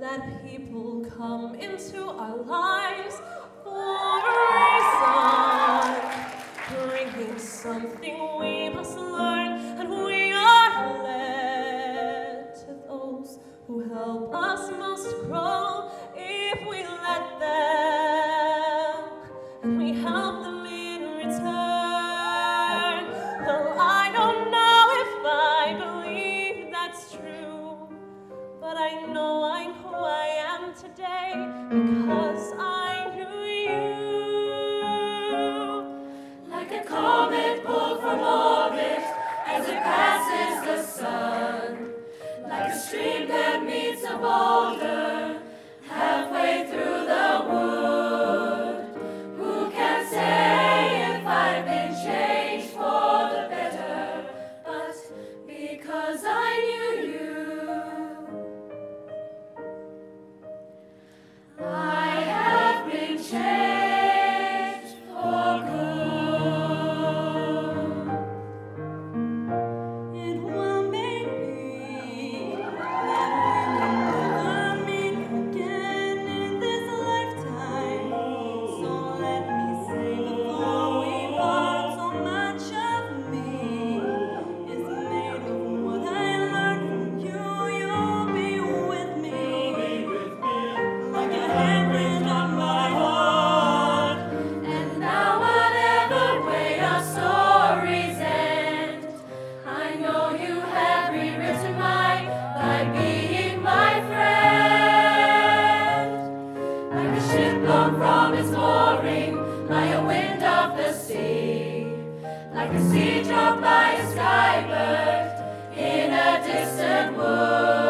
that people come into our lives for a reason, bringing something we must learn, and we are led to those who help us most grow if we let them, and we help them in return. Well, I don't know if I believe that's true, but I know who I am today because I knew you. Like a comet pulled from orbit as it passes the sun, like a stream that meets a boulder halfway through the wood. Who can say if I've been changed for the better? But because I knew you, I have been changed for good. It will make me that we will never meet again in this lifetime. So let me say before we part, so much of me is made of what I learned from you. You'll be with me, like a handprint on my heart. And now whatever way our stories end, I know you have rewritten mine by being my friend. Like a ship blown from its mooring by a wind of the sea, like a seed dropped by a skybird in a distant wood.